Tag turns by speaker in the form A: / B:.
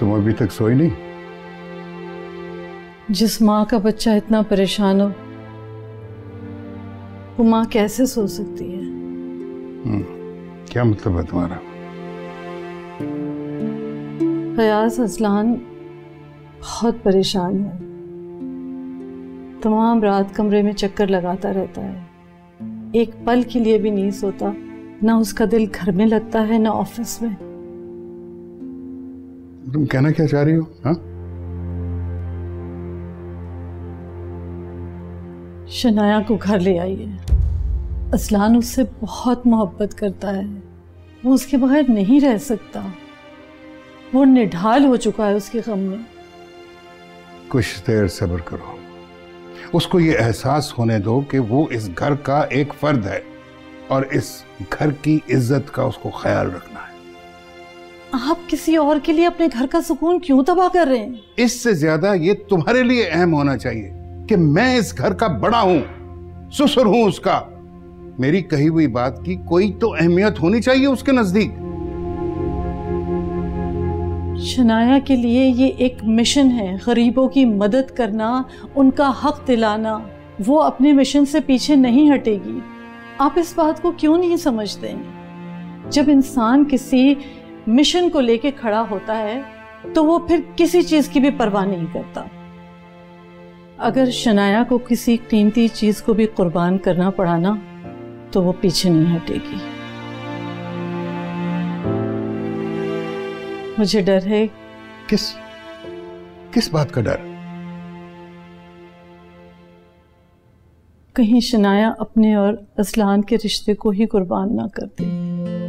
A: तुम अभी तक सोई नहीं?
B: जिस माँ का बच्चा इतना परेशान हो वो माँ कैसे सो सकती है?
A: क्या मतलब है तुम्हारा?
B: फयाज असलान बहुत परेशान है, तमाम रात कमरे में चक्कर लगाता रहता है, एक पल के लिए भी नहीं सोता, ना उसका दिल घर में लगता है ना ऑफिस में।
A: तुम कहना क्या चाह रही हो? हाँ,
B: शनाया को घर ले आइए। असलान उससे बहुत मोहब्बत करता है, वो उसके बगैर नहीं रह सकता, वो निढाल हो चुका है उसके गम में।
A: कुछ देर सब्र करो, उसको ये एहसास होने दो कि वो इस घर का एक फर्द है और इस घर की इज्जत का उसको ख्याल रखना है।
B: आप किसी और के लिए अपने घर का सुकून क्यों तबाह कर रहे हैं?
A: इससे ज्यादा ये तुम्हारे लिए अहम होना चाहिए कि मैं इस घर का बड़ा हूं, ससुर हूं उसका। मेरी कही हुई बात की कोई तो अहमियत होनी चाहिए उसके नजदीक।
B: शनाया के लिए ये एक मिशन है, गरीबों की मदद करना, उनका हक दिलाना। वो अपने मिशन से पीछे नहीं हटेगी। आप इस बात को क्यों नहीं समझते? जब इंसान किसी मिशन को लेके खड़ा होता है तो वो फिर किसी चीज की भी परवाह नहीं करता। अगर शनाया को किसी कीमती चीज को भी कुर्बान करना पड़ा ना तो वो पीछे नहीं हटेगी। मुझे डर है।
A: किस बात का डर?
B: कहीं शनाया अपने और असलान के रिश्ते को ही कुर्बान ना कर दे।